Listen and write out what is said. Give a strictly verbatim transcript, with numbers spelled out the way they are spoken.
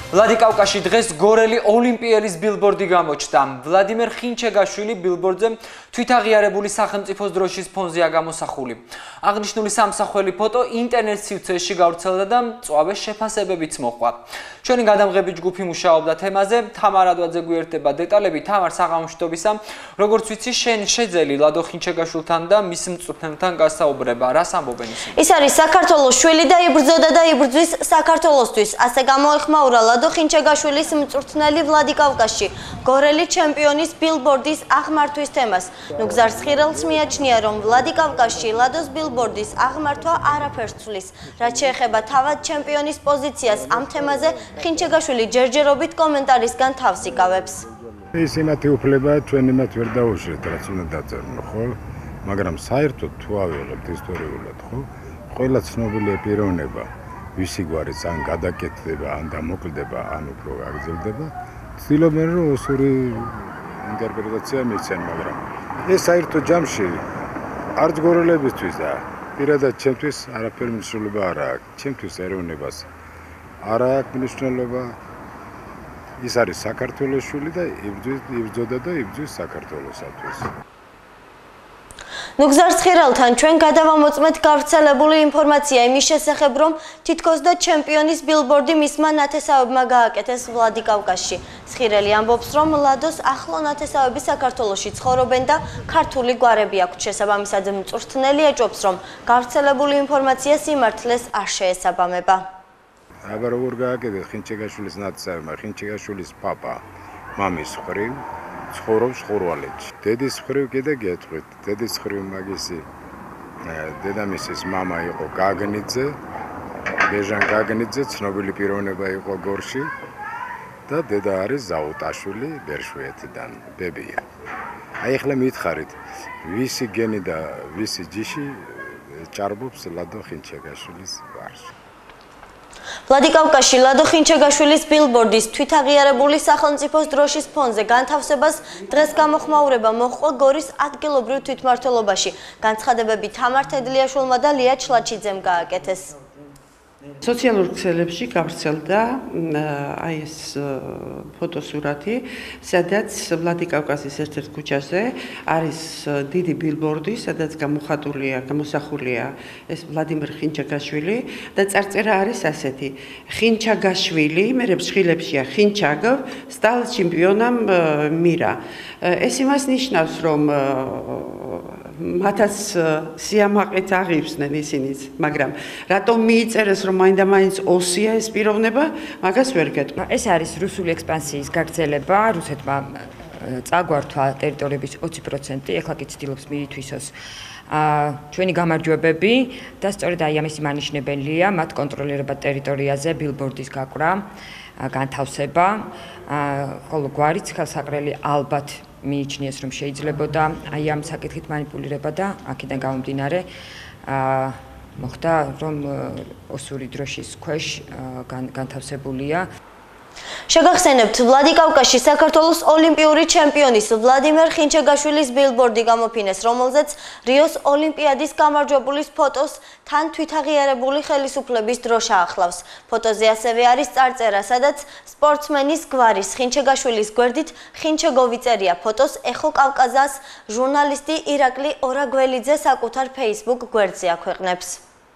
ვლადიკავკაში დღეს გორელი ოლიმპიელის ბილბორდი გამოჩნდა. ვლადიმერ ხინჩეგაშვილი ბილბორდზე თვითაღიარებული სახელმწიფოს დროშის ფონზეა გამოსახული. აღნიშნული სამსახველი ფოტო ინტერნეტ სივრცეში გავრცელდა და მწვავე შეფასებებიც მოჰყვა. ჩვენი გადამღები ჯგუფი მუშაობდა თემაზე, თამარ ადვაძე გვერდება დეტალები. თამარ, საღამოშტობისა, როგორც ვიცი, შენ შეძელი ლადო ხინჩეგაშვილთან და მის მწვრთნელთან გასაუბრება. რას ამბობენ ისინი? ის არის საქართველოს შვილი და იბრძოდა და იბრძვის საქართველოსთვის. ასე გამოეხმაურა ლადო ხინჩეგაშვილის მწვრთნელი ვლადიკავკაზში გორელი ჩემპიონის ბილბორდის აღმართვის თემას. ნუგზარ სხირელს მიაჩნია, რომ ვლადიკავკაზში ლადოს ბილბორდის აღმართვა არაფერს ცვლის. რაც შეეხება თავად ჩემპიონის პოზიციას, ამ თემაზე ხინჩეგაშვილი ჯერჯერობით კომენტარისგან თავს იკავებს. ის იმათი უფლებაა, ჩვენ იმათ ვერ დაუშვით, რაც უნდა დაწერნო, ხო? მაგრამ საერთოდ თუ ავიღებთ ისტორიულად, ხო? ყველა ცნობილია პიროვნება, ვისი გვარიც ან გადაკეთდება, ან დამოკლდება, ან უფრო გაგრძელდება, ცდილობენ რომ ოსური ინტერპრეტაცია მიცენ, მაგრამ ეს საერთოდ ჯამში არც გორელებისთვის და პირადად ჩემთვის არაფერი მნიშვნელობა არ აქვს. ჩემთვის ეროვნებას არ აქვს მნიშვნელობა. ის არის საქართველოს შვილი და იბრძოდა და იბრძვის საქართველოსათვის. ნუგზარ სხირელთან ჩვენ გადავამოწმეთ გავრცელებული ინფორმაცია იმის შესახებ, რომ თითქოს და ჩემპიონის ბილბორდი მისმა ნათესავებმა გააკეთეს ვლადიკავკაზში. სხირელი ამბობს, რომ ლადოს ახლო ნათესავები საქართველოში ცხოვრობენ და ქართული გვარები აქვთ. შესაბამისად, მწვრთნელი ეჭვობს, რომ გავრცელებული ინფორმაცია სიმართლეს არ შეესაბამება. აბა როგორ გააკეთეს ხინჩეგაშვილის ნათესავებმა? ხინჩეგაშვილის პაპა მამის მხრივ ცხოვრობს ხურვალეთში. დედის მხრივ კიდე გეტყვით, დედის მხრივ მაგისი დედამისის მამა იყო გაგნიძე, ბეჟან გაგნიძე, ცნობილი პიროვნება იყო გორში და დედა არის ზაუტაშვილი ბერშვეთიდან, ბებია. აი ახლა მითხარით, ვისი გენი და ვისი ჯიში ჭარბობს ლადო ხინჩეგაშვილის გვარში. ვლადიკავკაზში ლადო ხინჩეგაშვილის ბილბორდის თვითაღიარებული სახელმწიფოს დროშის ფონზე განთავსებას დღეს გამოხმაურება მოჰყვა გორის ადგილობრივ თვითმმართველობაში. განცხადებები თამარ თედლიაშვილმა და ლია ჩლაჩიძემ გააკეთეს. სოციალურ ქსელებში გავრცელდა აი ეს ფოტოსურათი, სადაც ვლადიკავკაზის ერთ-ერთ ქუჩაზე არის დიდი ბილბორდი, სადაც გამოხატულია, გამოსახულია ეს ვლადიმერ ხინჩეგაშვილი და წარწერა არის ასეთი: ხინჩაგაშვილი, მერე ფშხილებშია ხინჩაგ, სტალ ჩემპიონამ მირა. ეს იმას ნიშნავს, რომ მათაც სიამაყით აღივსნენ ისინიც, მაგრამ რატომ მიიწერეს, რომ მაინდა-მაინც ოსია ეს პიროვნება, მაგას ვერ გეტყვი. ეს არის რუსული ექსპანსიის გაგრძელება, რუსეთმა წაგვართვა ტერიტორიების ოცი პროცენტი, ეხლა კი ცდილობს მიითვისოს ჩვენი გამარჯვებები და სწორედ აი ამის მანიშნებელია მათ კონტროლირება ტერიტორიაზე ბილბორდის გაკვრა, განთავსება, ხოლო გვარიც ხელსაყრელი ალბათ მიიჩნიეს, რომ შეიძლებოდა აი ამ საკითხით მანიპულირება და აქედან გამომდინარე მოხდა, რომ ოსური დროშის ქვეშ განთავსებულია. შეგახსენებთ, ვლადიკავკაზში საქართველოს ოლიმპიური ჩემპიონის ვლადიმერ ხინჩეგაშვილის ბილბორდი გამოფინეს, რომელზეც რიოს ოლიმპიადის გამარჯვებულის ფოტოს თან თვითაღიარებული ხელისუფლების დროშა ახლავს. ფოტოზე ასევე არის წარწერა, სადაც სპორტსმენის გვარის ხინჩეგაშვილის გვერდით ხინჩეგოვი წერია. ფოტოს ეხო კავკაზას ჟურნალისტი ირაკლი ორაგველიძე საკუთარ Facebook გვერდზე აქვეყნებს.